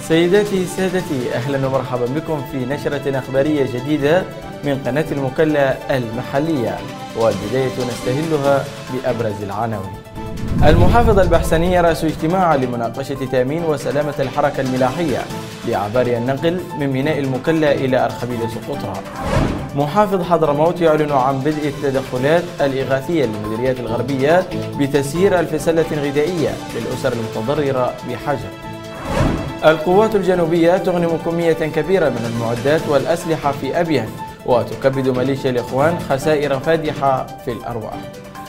سيداتي سادتي، أهلا ومرحبا بكم في نشرة أخبارية جديدة من قناة المكلا المحلية، والبداية نستهلها بأبرز العناوين. المحافظ البحسني يرأس اجتماعا لمناقشة تأمين وسلامة الحركة الملاحية لعباري النقل من ميناء المكلا إلى أرخبيل سقطرى. محافظ حضرموت يعلن عن بدء التدخلات الإغاثية للمديريات الغربية بتسيير 1000 سلة غذائية للأسر المتضررة بحجر. القوات الجنوبية تغنم كمية كبيرة من المعدات والأسلحة في أبين، وتكبد ميليشيا الإخوان خسائر فادحة في الأرواح.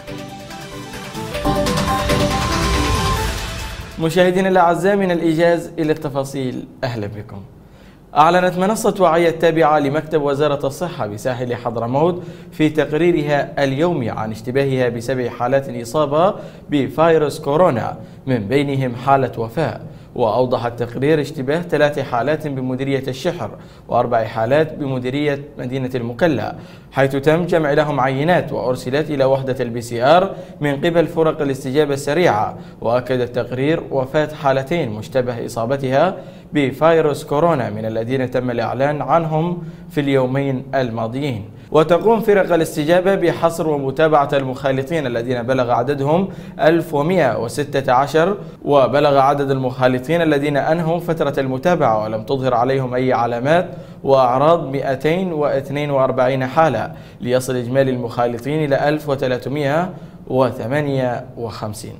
مشاهدينا الأعزاء، من الإيجاز إلى التفاصيل، أهلا بكم. أعلنت منصة وعي التابعة لمكتب وزارة الصحة بساحل حضرموت في تقريرها اليومي عن اشتباهها ب7 حالات إصابة بفيروس كورونا، من بينهم حالة وفاة. وأوضح التقرير اشتباه 3 حالات بمديرية الشحر و4 حالات بمديرية مدينة المكلا، حيث تم جمع لهم عينات وأرسلت إلى وحدة الPCR من قبل فرق الاستجابة السريعة. وأكد التقرير وفاة حالتين مشتبه إصابتها بفيروس كورونا من الذين تم الإعلان عنهم في اليومين الماضيين. وتقوم فرق الاستجابة بحصر ومتابعة المخالطين الذين بلغ عددهم 1116، وبلغ عدد المخالطين الذين أنهوا فترة المتابعة ولم تظهر عليهم أي علامات وأعراض 242 حالة، ليصل إجمالي المخالطين إلى 1358.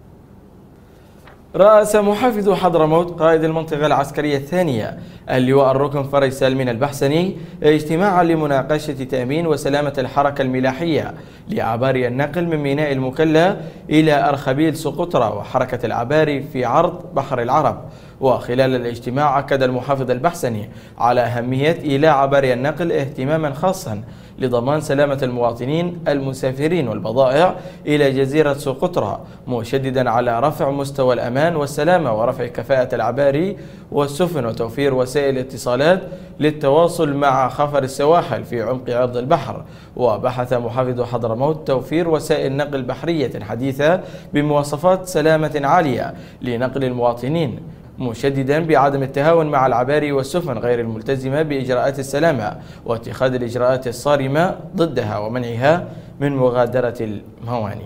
رأس محافظ حضرموت قائد المنطقة العسكرية الثانية اللواء الركن فريسال من البحسني اجتماعا لمناقشة تأمين وسلامة الحركة الملاحية لعباري النقل من ميناء المكلا إلى أرخبيل سقطرى وحركة العباري في عرض بحر العرب. وخلال الاجتماع أكد المحافظ البحسني على أهمية إيلاء عباري النقل اهتماما خاصا لضمان سلامة المواطنين المسافرين والبضائع إلى جزيرة سقطرى، مشددا على رفع مستوى الأمان والسلامة ورفع كفاءة العباري والسفن وتوفير وسائل اتصالات للتواصل مع خفر السواحل في عمق عرض البحر. وبحث محافظ حضرموت توفير وسائل نقل بحرية حديثة بمواصفات سلامة عالية لنقل المواطنين، مشددا بعدم التهاون مع العباري والسفن غير الملتزمة بإجراءات السلامة واتخاذ الإجراءات الصارمة ضدها ومنعها من مغادرة الموانئ.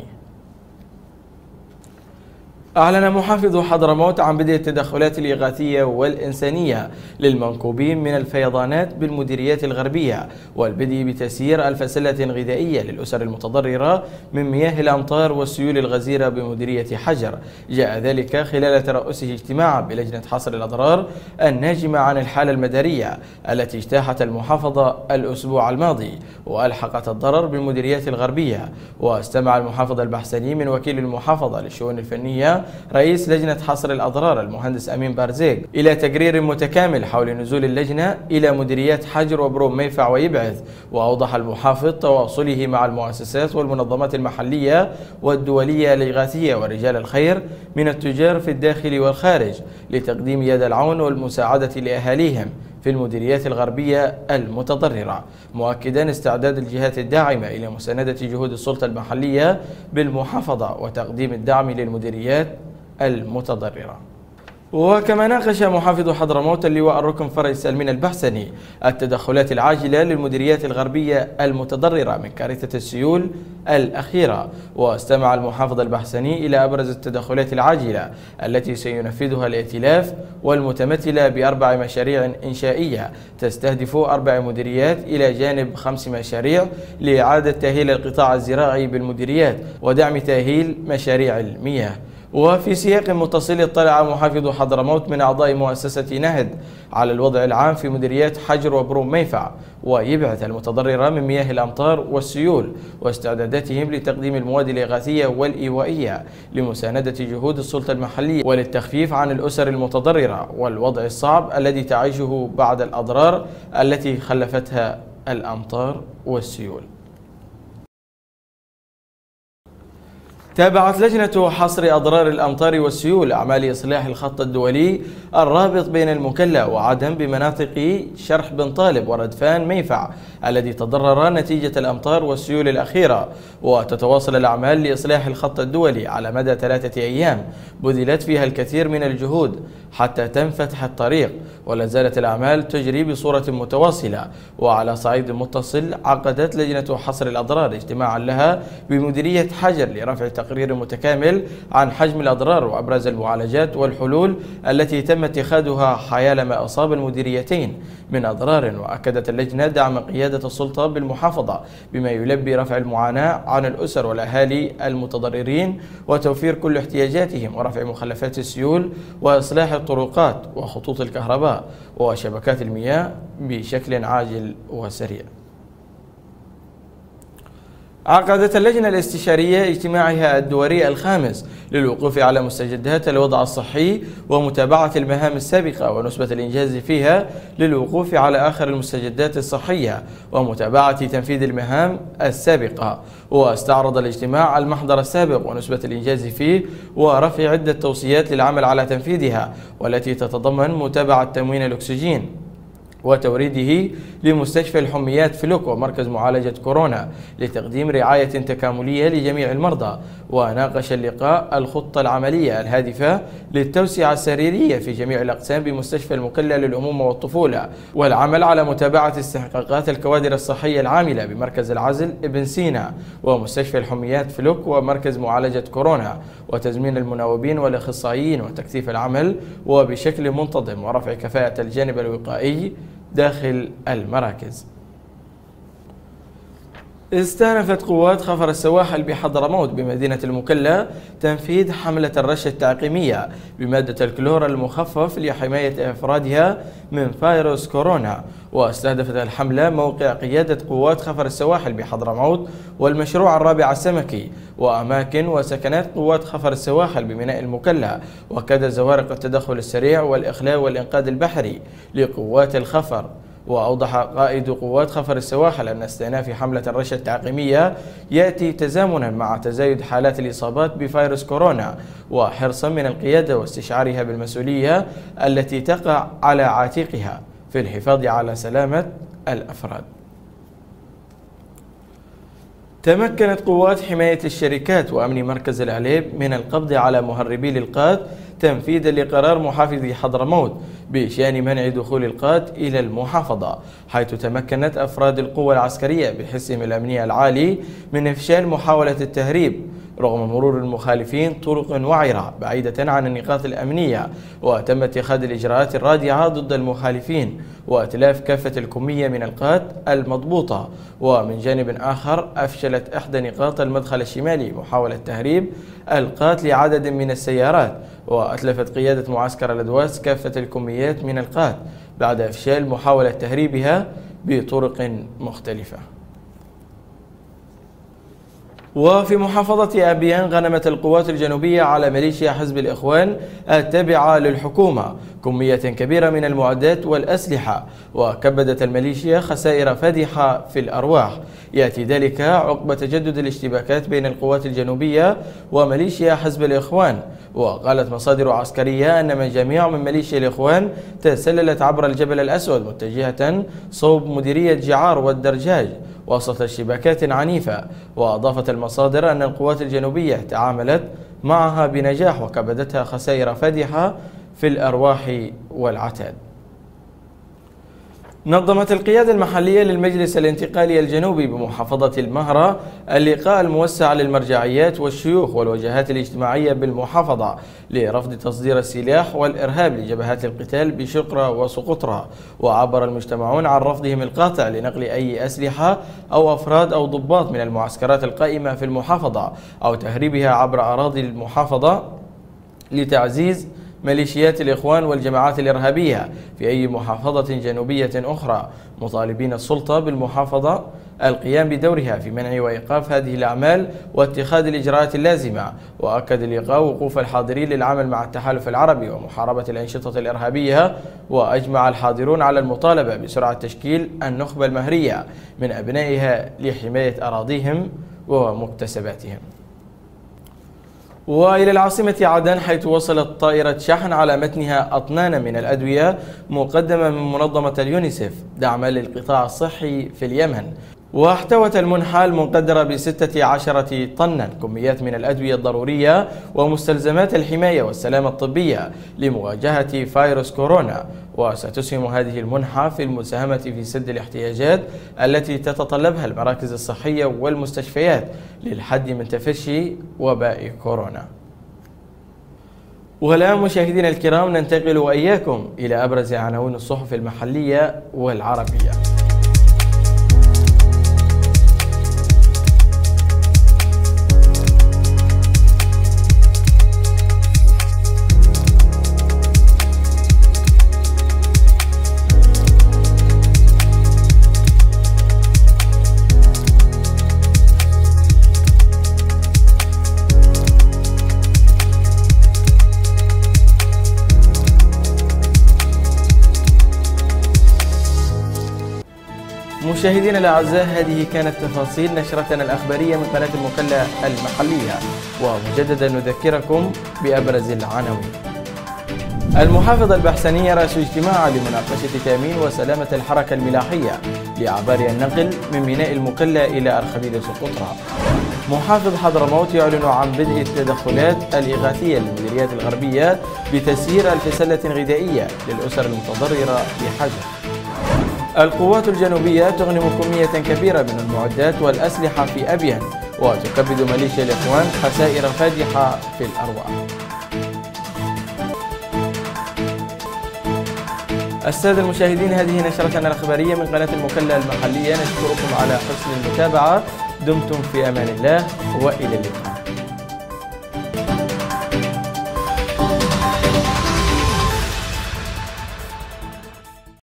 أعلن محافظ حضرموت عن بدء التدخلات الإغاثية والإنسانية للمنكوبين من الفيضانات بالمديريات الغربية، والبدء بتسيير 1000 سلة غذائية للأسر المتضررة من مياه الأمطار والسيول الغزيرة بمديرية حجر. جاء ذلك خلال ترأسه اجتماعا بلجنة حصر الأضرار الناجمة عن الحالة المدارية التي اجتاحت المحافظة الأسبوع الماضي وألحقت الضرر بالمديريات الغربية. واستمع المحافظ البحسني من وكيل المحافظة للشؤون الفنية رئيس لجنة حصر الأضرار المهندس أمين بارزيق إلى تقرير متكامل حول نزول اللجنة إلى مديريات حجر وبروم ميفع ويبعث. وأوضح المحافظ تواصله مع المؤسسات والمنظمات المحلية والدولية الإغاثية ورجال الخير من التجار في الداخل والخارج لتقديم يد العون والمساعدة لأهاليهم في المديريات الغربية المتضررة، مؤكدا استعداد الجهات الداعمة إلى مساندة جهود السلطة المحلية بالمحافظة وتقديم الدعم للمديريات المتضررة. وكما ناقش محافظ حضرموت اللواء الركن فريسال من البحسني التدخلات العاجلة للمديريات الغربية المتضررة من كارثة السيول الأخيرة. واستمع المحافظ البحسني إلى أبرز التدخلات العاجلة التي سينفذها الائتلاف، والمتمثلة ب4 مشاريع إنشائية تستهدف 4 مديريات إلى جانب 5 مشاريع لإعادة تأهيل القطاع الزراعي بالمديريات ودعم تأهيل مشاريع المياه. وفي سياق متصل اطلع محافظ حضرموت من أعضاء مؤسسة نهد على الوضع العام في مديريات حجر وبروم ميفع ويبعث المتضررة من مياه الأمطار والسيول واستعداداتهم لتقديم المواد الإغاثية والإيوائية لمساندة جهود السلطة المحلية وللتخفيف عن الأسر المتضررة والوضع الصعب الذي تعيشه بعد الأضرار التي خلفتها الأمطار والسيول. تابعت لجنة حصر أضرار الأمطار والسيول أعمال إصلاح الخط الدولي الرابط بين المكلا وعدن بمناطق شرح بن طالب وردفان ميفع الذي تضرر نتيجة الأمطار والسيول الأخيرة، وتتواصل الأعمال لإصلاح الخط الدولي على مدى 3 أيام بذلت فيها الكثير من الجهود حتى تم فتح الطريق، ولا زالت الأعمال تجري بصورة متواصلة. وعلى صعيد متصل عقدت لجنة حصر الأضرار اجتماعا لها بمديرية حجر لرفع تقرير متكامل عن حجم الأضرار وأبرز المعالجات والحلول التي تم اتخاذها حيال ما أصاب المديريتين من أضرار. وأكدت اللجنة دعم قيادة السلطة بالمحافظة بما يلبي رفع المعاناة عن الأسر والأهالي المتضررين وتوفير كل احتياجاتهم ورفع مخلفات السيول وإصلاح الطرقات وخطوط الكهرباء وشبكات المياه بشكل عاجل وسريع. عقدت اللجنة الاستشارية اجتماعها الدوري الخامس للوقوف على مستجدات الوضع الصحي ومتابعة المهام السابقة ونسبة الإنجاز فيها للوقوف على آخر المستجدات الصحية ومتابعة تنفيذ المهام السابقة. واستعرض الاجتماع المحضر السابق ونسبة الإنجاز فيه ورفع عدة توصيات للعمل على تنفيذها، والتي تتضمن متابعة تموين الأكسجين وتوريده لمستشفى الحميات فلوك ومركز معالجة كورونا لتقديم رعاية تكاملية لجميع المرضى. وناقش اللقاء الخطة العملية الهادفة للتوسعة السريرية في جميع الأقسام بمستشفى المكلا للأمومة والطفولة، والعمل على متابعة استحقاقات الكوادر الصحية العاملة بمركز العزل ابن سينا ومستشفى الحميات فلوك ومركز معالجة كورونا، وتزمين المناوبين والأخصائيين وتكثيف العمل وبشكل منتظم ورفع كفاءة الجانب الوقائي داخل المراكز. استأنفت قوات خفر السواحل بحضرموت بمدينة المكلا تنفيذ حملة الرش التعقيمية بمادة الكلور المخفف لحماية أفرادها من فيروس كورونا. واستهدفت الحملة موقع قيادة قوات خفر السواحل بحضرموت والمشروع الرابع السمكي وأماكن وسكنات قوات خفر السواحل بميناء المكلا وكذا زوارق التدخل السريع والإخلاء والإنقاذ البحري لقوات الخفر. وأوضح قائد قوات خفر السواحل أن استئناف حملة الرش التعقيمية يأتي تزامنا مع تزايد حالات الإصابات بفيروس كورونا وحرصا من القيادة واستشعارها بالمسؤولية التي تقع على عاتقها في الحفاظ على سلامة الأفراد. تمكنت قوات حماية الشركات وأمن مركز العليب من القبض على مهربي القات تنفيذا لقرار محافظ حضرموت بشأن منع دخول القات إلى المحافظة، حيث تمكنت أفراد القوى العسكرية بحسهم الأمني العالي من إفشال محاولة التهريب رغم مرور المخالفين طرق وعرة بعيدة عن النقاط الأمنية، وتم اتخاذ الإجراءات الرادعة ضد المخالفين وإتلاف كافة الكمية من القات المضبوطة. ومن جانب آخر أفشلت إحدى نقاط المدخل الشمالي محاولة تهريب القات لعدد من السيارات، وأتلفت قيادة معسكر الأدواس كافة الكميات من القات بعد إفشال محاولة تهريبها بطرق مختلفة. وفي محافظة أبيان غنمت القوات الجنوبية على ميليشيا حزب الإخوان التابعة للحكومة كمية كبيرة من المعدات والأسلحة، وكبدت الميليشيا خسائر فادحة في الأرواح. يأتي ذلك عقب تجدد الاشتباكات بين القوات الجنوبية وميليشيا حزب الإخوان. وقالت مصادر عسكرية أن مجاميع من ميليشيا الإخوان تسللت عبر الجبل الأسود متجهة صوب مديرية جعار والدرجاج وسط اشتباكات عنيفة. وأضافت المصادر أن القوات الجنوبية تعاملت معها بنجاح وكبدتها خسائر فادحة في الأرواح والعتاد. نظمت القيادة المحلية للمجلس الانتقالي الجنوبي بمحافظة المهرة اللقاء الموسع للمرجعيات والشيوخ والوجهات الاجتماعية بالمحافظة لرفض تصدير السلاح والإرهاب لجبهات القتال بشقرة وسقطرى. وعبر المجتمعون عن رفضهم القاطع لنقل أي أسلحة أو أفراد أو ضباط من المعسكرات القائمة في المحافظة أو تهريبها عبر أراضي المحافظة لتعزيز ميليشيات الإخوان والجماعات الإرهابية في أي محافظة جنوبية أخرى، مطالبين السلطة بالمحافظة القيام بدورها في منع وإيقاف هذه الأعمال واتخاذ الإجراءات اللازمة. وأكد اللقاء وقوف الحاضرين للعمل مع التحالف العربي ومحاربة الأنشطة الإرهابية، وأجمع الحاضرون على المطالبة بسرعة تشكيل النخبة المهرية من أبنائها لحماية أراضيهم ومكتسباتهم. وإلى العاصمة عدن، حيث وصلت طائرة شحن على متنها أطنان من الأدوية مقدمة من منظمة اليونيسف دعما للقطاع الصحي في اليمن. واحتوت المنحة المقدرة ب16 طنا كميات من الأدوية الضرورية ومستلزمات الحماية والسلامة الطبية لمواجهة فيروس كورونا. وستسهم هذه المنحة في المساهمة في سد الاحتياجات التي تتطلبها المراكز الصحية والمستشفيات للحد من تفشي وباء كورونا. والآن مشاهدينا الكرام، ننتقل وإياكم إلى أبرز عناوين الصحف المحلية والعربية. مشاهدينا الأعزاء، هذه كانت تفاصيل نشرتنا الأخبارية من قناة المكلا المحلية، ومجددا نذكركم بأبرز العناوين. المحافظ البحسني رأس اجتماع لمناقشة تأمين وسلامة الحركة الملاحية لأعبار النقل من ميناء المكلا إلى أرخبيل سقطرى. محافظ حضرموت يعلن عن بدء التدخلات الإغاثية للمديريات الغربية بتسيير 1000 سلة غذائية للأسر المتضررة بحجر. القوات الجنوبية تغنم كمية كبيرة من المعدات والأسلحة في أبين، وتكبد ميليشيا الإخوان خسائر فادحة في الأرواح. السادة المشاهدين، هذه نشرتنا الأخبارية من قناة المكلا المحلية، نشكركم على حسن المتابعة. دمتم في أمان الله وإلى اللقاء.